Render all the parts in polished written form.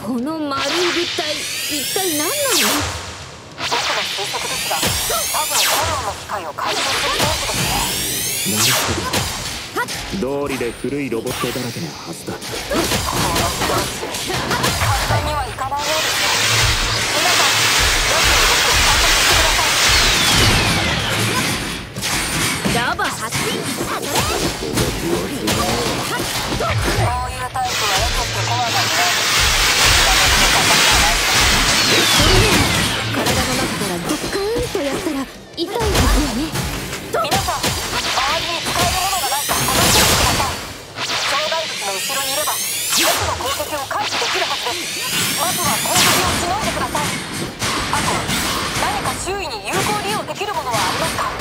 この丸い物体、一体何なの？ 僕の推測ですが、多分炎の機械を回収する装置ですね。 なるほど。道理で古いロボットだらけなはずだ。 この装置、簡単にはいかないようですね。皆さん、よく動きを観察してください。 ラバ発進。 こういうタイプはよくってコアなにない。 体の中からドッカーンとやったら痛いですよね。 皆さん、周りに使えるものがないか探してみてください。障害物の後ろにいれば僕の攻撃を回避できるはずです。まずは攻撃をしのいでください。あと、何か周囲に有効利用できるものはありますか？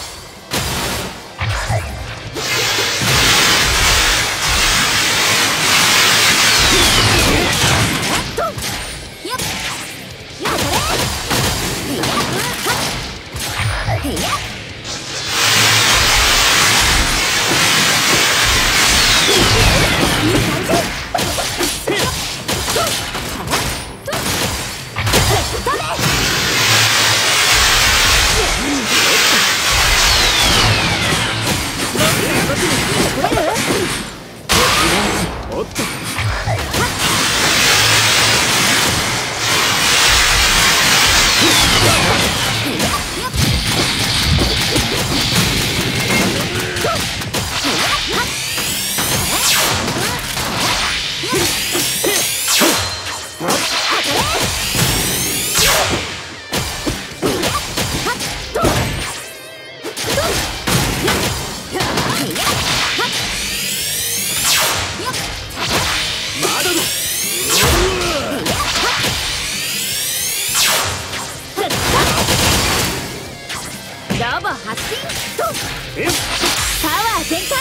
ラバ発進。パワー全開。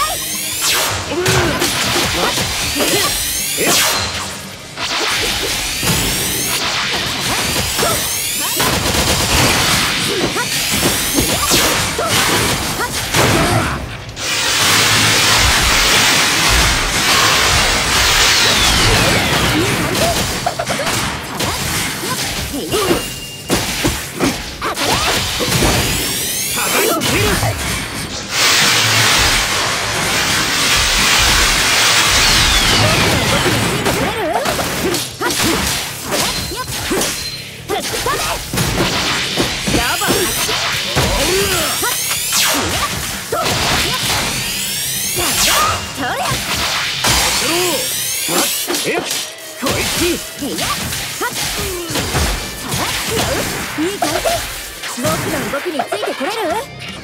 僕の動きについてこれる？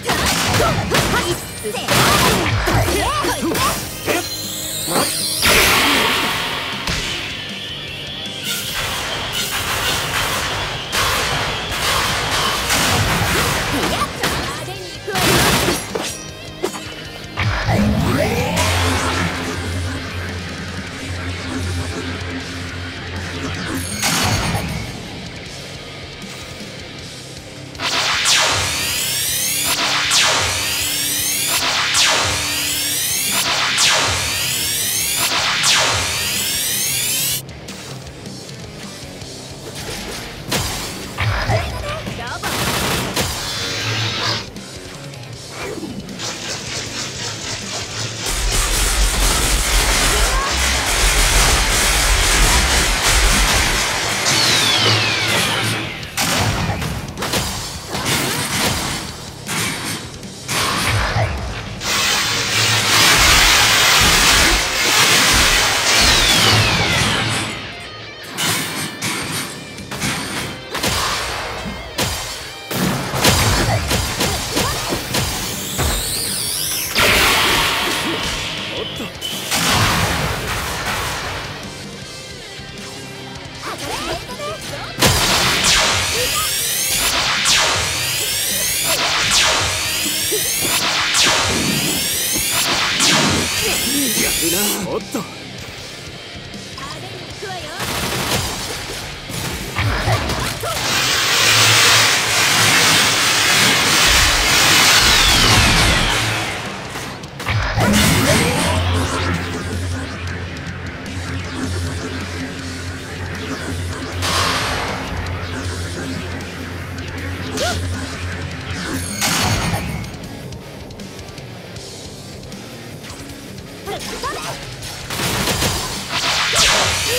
おっと。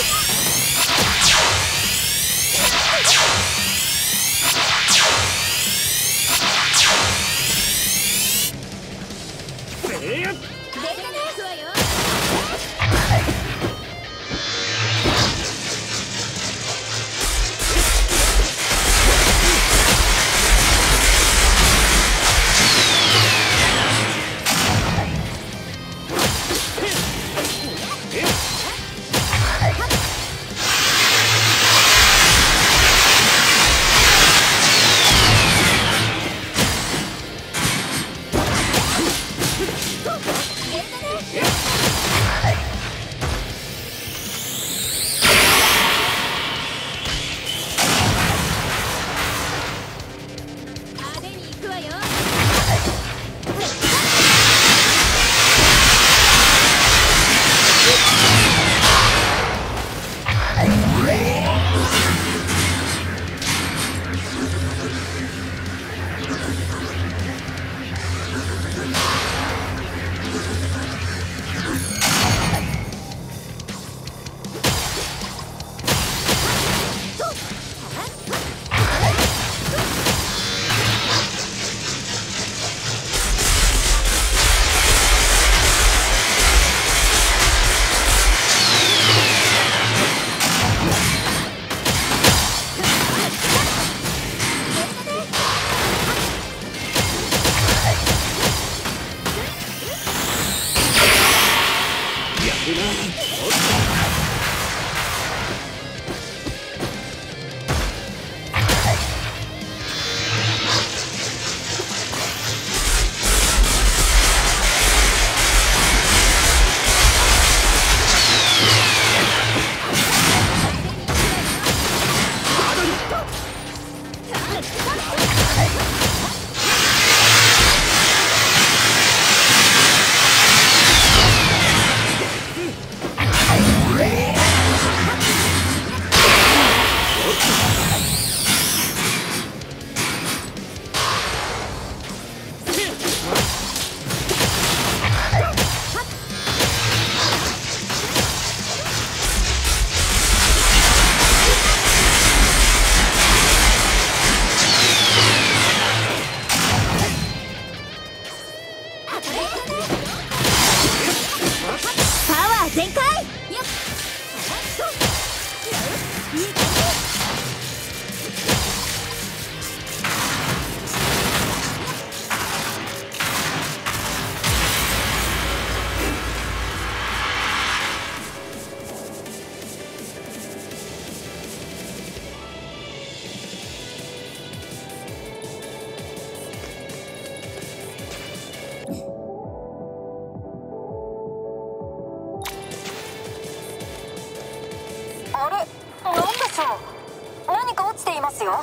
あれ、なんでしょう。何か落ちていますよ。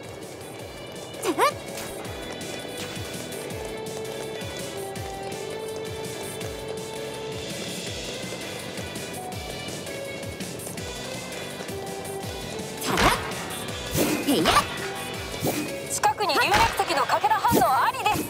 近くに龍脈石のかけら反応ありです。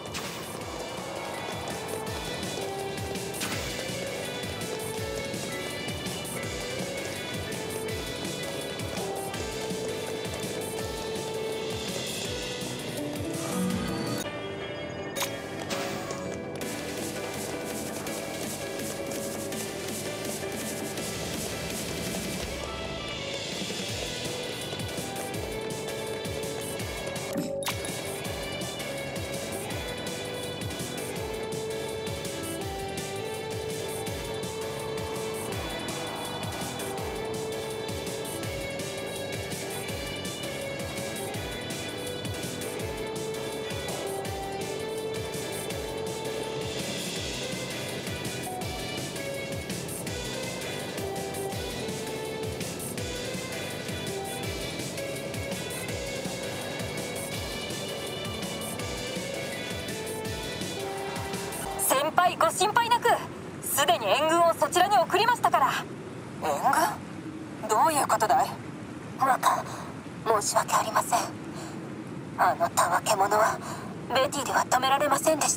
先輩ご心配なく、すでに援軍をそちらに送りましたから。援軍？どういうことだい？若、申し訳ありません。あのたわけ者はベティでは止められませんでした。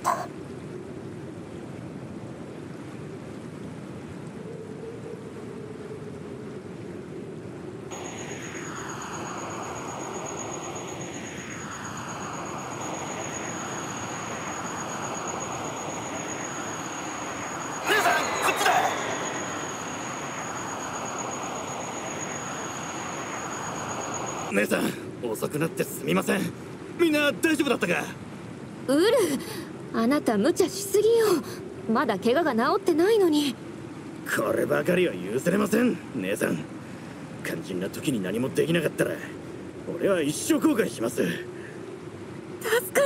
姉さん、遅くなってすみません。みんな大丈夫だったか？ ウル、あなた無茶しすぎよ。まだ怪我が治ってないのに。 こればかりは許せれません、姉さん。肝心な時に何もできなかったら俺は一生後悔します。 助かった。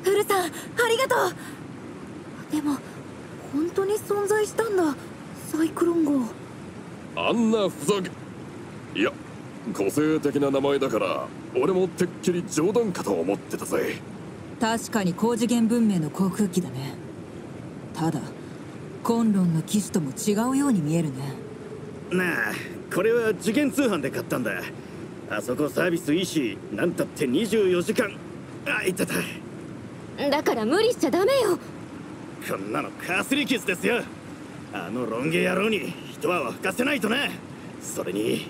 ウルさん、ありがとう。でも本当に存在したんだ、サイクロン号。 あんなふざけ、いや個性的な名前だから俺もてっきり冗談かと思ってたぜ。 確かに高次元文明の航空機だね。ただコンロンの機種とも違うように見えるね。 なあ、これは次元通販で買ったんだ。あそこサービスいいし、なんたって24時間。あ、いたた。 だから無理しちゃダメよ。 こんなのかすり傷ですよ。あのロン毛野郎に一泡吹かせないとな。それに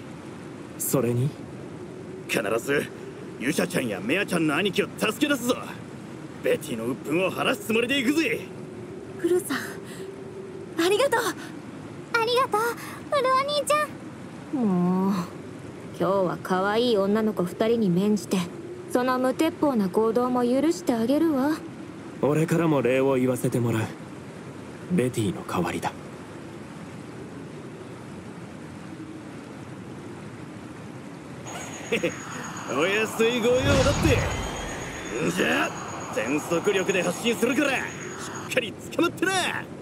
必ずユシャちゃんやメアちゃんの兄貴を助け出すぞ。ベティの鬱憤を晴らすつもりで行くぜ。 ウルさん、ありがとう。 ありがとう、ウルお兄ちゃん。もう今日は可愛い女の子2人に免じてその無鉄砲な行動も許してあげるわ。 俺からも礼を言わせてもらう。ベティの代わりだ。 お安いご用だって。んじゃ全速力で発進するからしっかり捕まってな。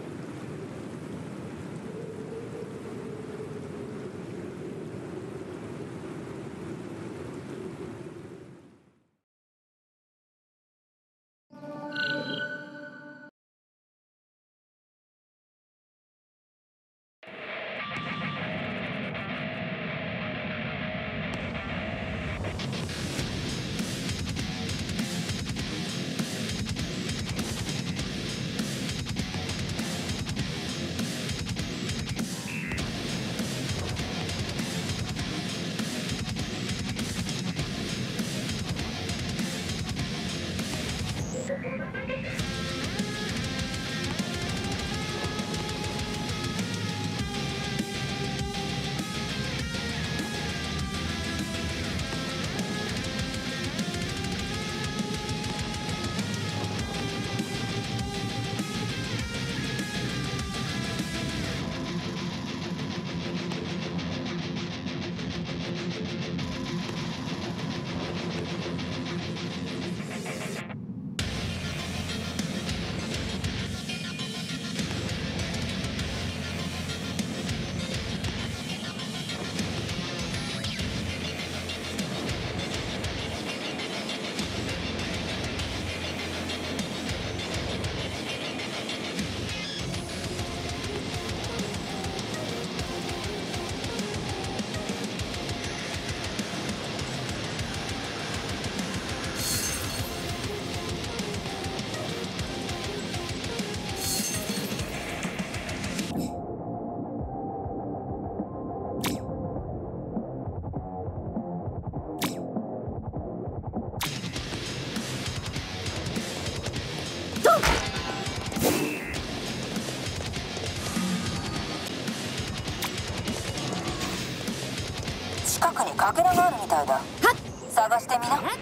近くにかけらがあるみたいだ。探してみな。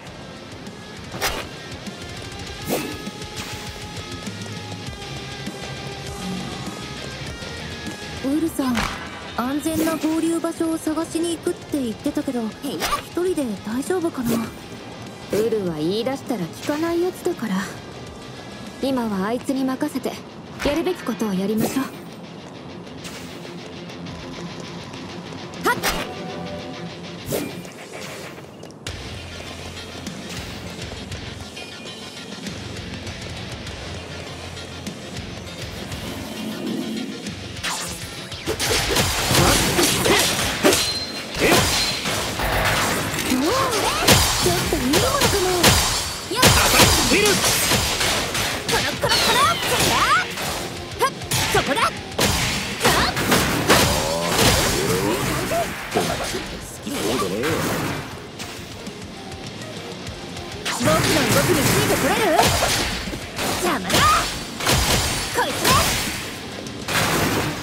ウルさん、安全な合流場所を探しに行くって言ってたけど、一人で大丈夫かな。ウルは言い出したら聞かないやつだから、今はあいつに任せてやるべきことをやりましょう。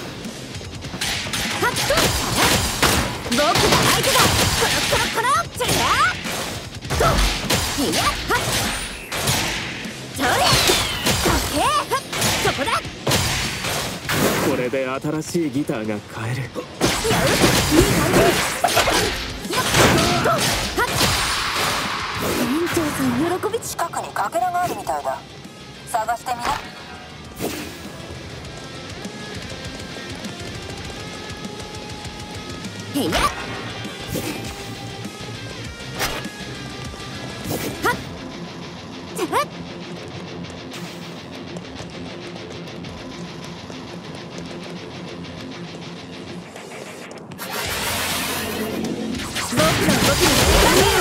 僕が相手だ。コロコロコロってへいやっはっそれオッケーはっそこだこれで新しいギターが買える。 いい感じやっとはっ園長さん喜び近くにかけらがあるみたいだ。探してみな。 へいやっはっざっ僕の動きについてみる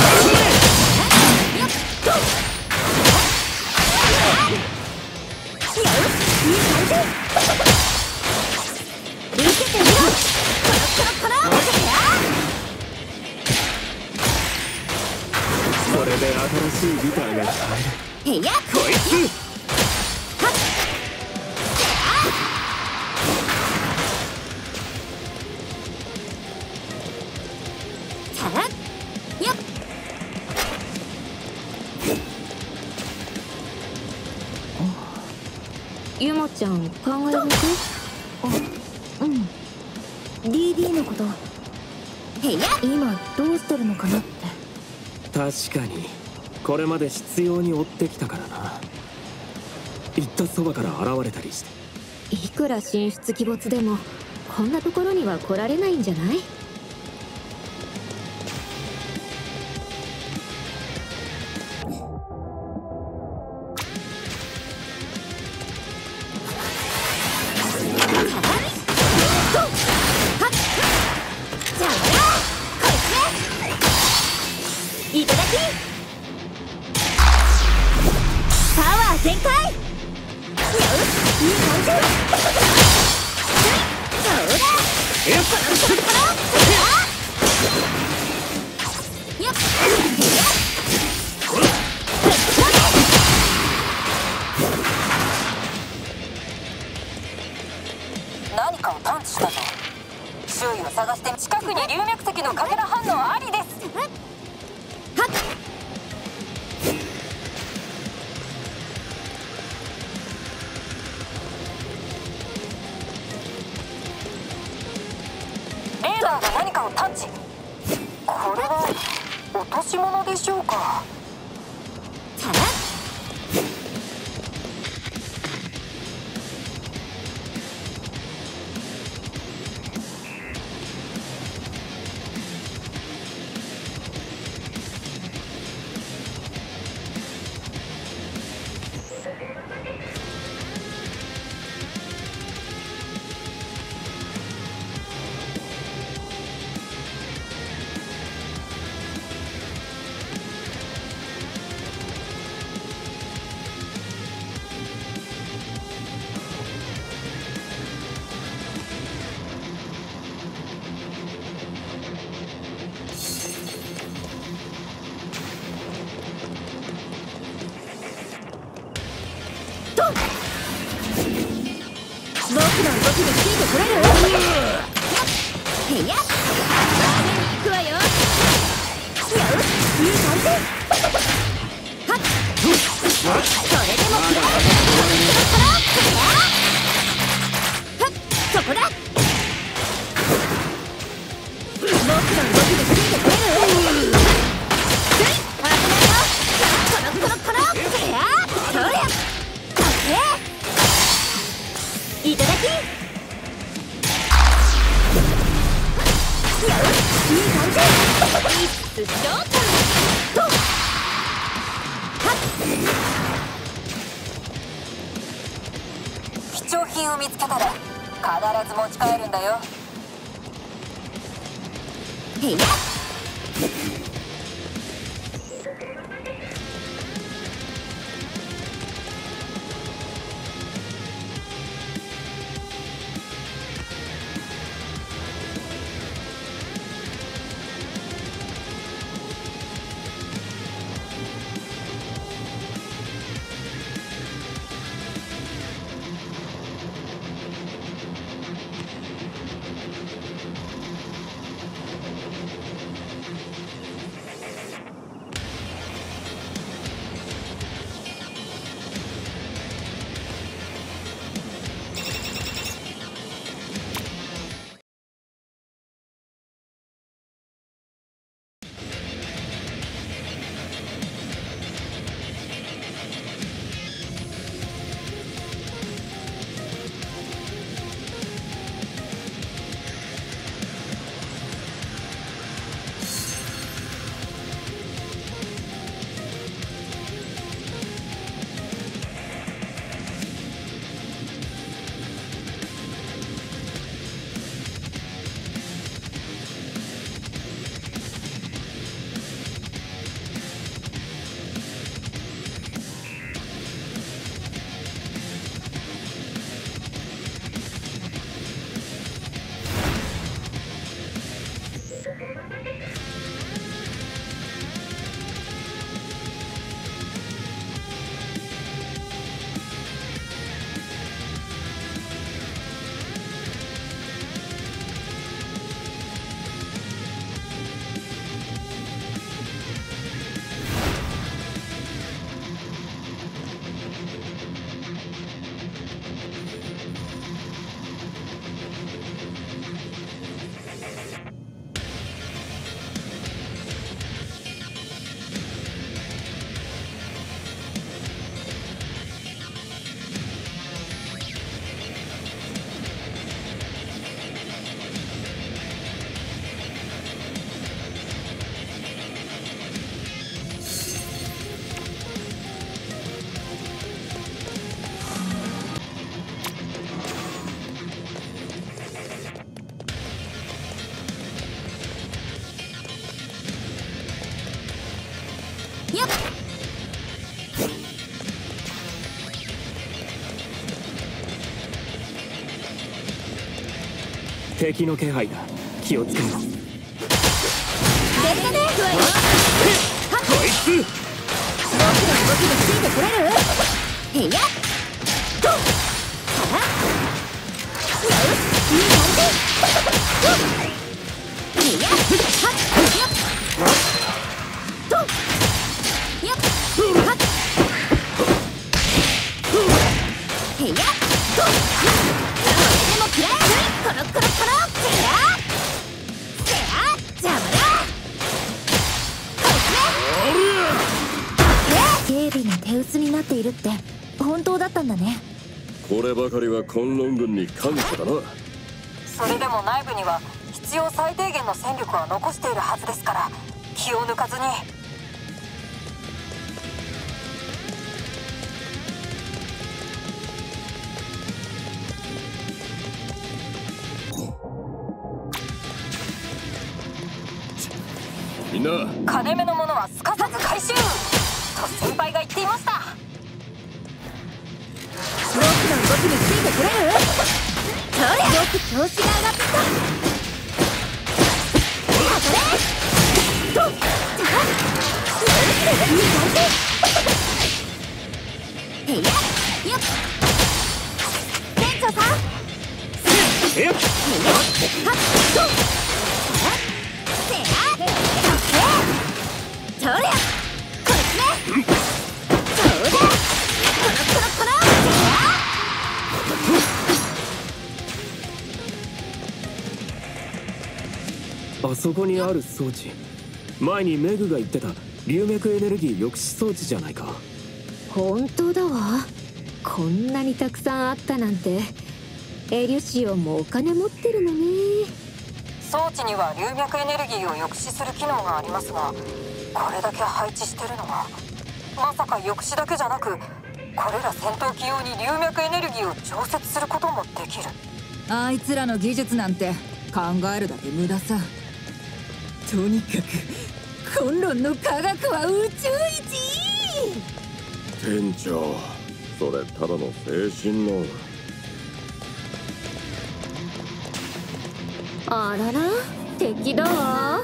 やっとよしいい感じ受けてみろコロコロコロこれで新しいギターが買える。 へいやっこいつはっさあやっゆもちゃん考え事？うん DD のことへいや今どうしてるのかなって。 確かにこれまで執拗に追ってきたからな。行ったそばから現れたりして。 いくら神出鬼没でもこんなところには来られないんじゃない？いただきパワー全開よしいい感じそうだよっよっ何かを探知したぞ。周囲を探して近くに龍脈石のかけら反応ありです。 はっレーダーが何かを探知。これは落とし物でしょうか。 さあ僕の動きについてこれる？へいやっ行くわよ。よしいい感じはっそれでも食らうはっそこだ僕の動きについてこれる？危ないよコロコロコロそりゃそりゃオッケーいただきよしいい感じいっすショータイムとはっ貴重品を見つけたら必ず持ち帰るんだよ。 へいや敵の気配だ。気をつけろ。 出るね。 こいつ。 僕の動きについてこれる？へいや。と。はあ。よし。いい感じ。へいや。はっ。やっ。と。やっ。はっ。へいや。と。でもくらえ。コロコロコロ。警備の手薄になっているって本当だったんだね。 こればかりは昆仑軍に感謝だな。 それでも内部には必要最低限の戦力は残しているはずですから、気を抜かずに。 みんな、 金目のものはすかさず回収と先輩が言っていました。 僕の動きについてくれる？そりゃ、よく調子が上がってきた。当たれ！と、じゃあ、いい感じ。へいや、よっ。店長さん。へいや、はっ、と。せや、そりゃ、こいつね。そうだ。コロコロコロ。 あそこにある装置、前にメグが言ってた流脈エネルギー抑止装置じゃないか。 本当だわ。こんなにたくさんあったなんて。エリュシオンもお金持ってるのね。 装置には流脈エネルギーを抑止する機能がありますが、これだけ配置してるのはまさか抑止だけじゃなく、これら戦闘機用に流脈エネルギーを調節することもできる。 あいつらの技術なんて考えるだけ無駄さ。とにかく昆仑の科学は宇宙一。 店長、それただの精神論。 あらら、敵だわ。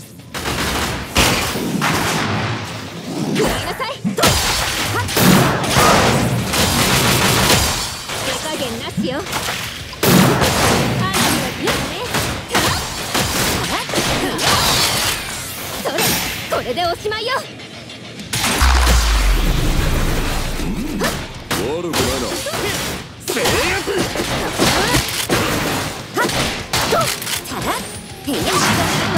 食らいなさい。と、はっ、手加減なしよ。花火は強いね。はっ、それ、これでおしまいよ。 悪くないな。 制約。 はっ、と、へいや。